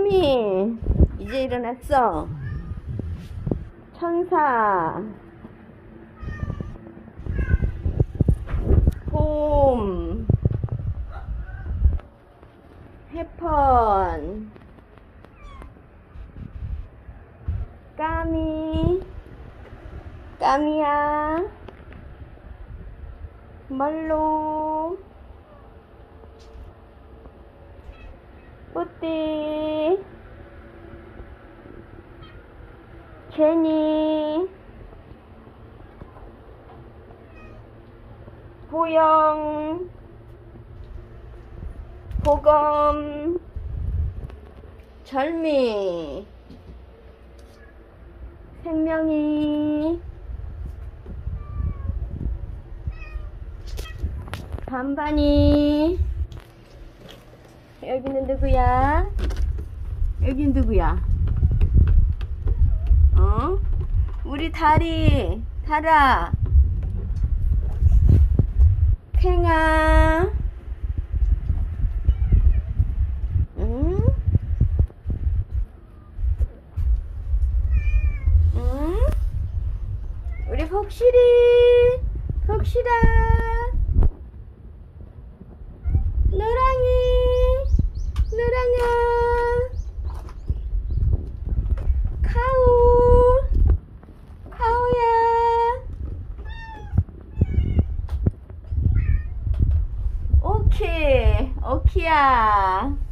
까미 이제 일어났어. 천사, 봄, 해펀, 까미, 까미야, 말로, 뿌띠, 제니, 보영, 보검, 절미, 생명이, 반반이. 여기는 누구야? 여긴 누구야? 어? 우리 달이, 달아, 팽아, 응? 응? 우리 복실이, 복실아, 노랑이, 노랑아, 카우, 카우야. 오케이, 오키야.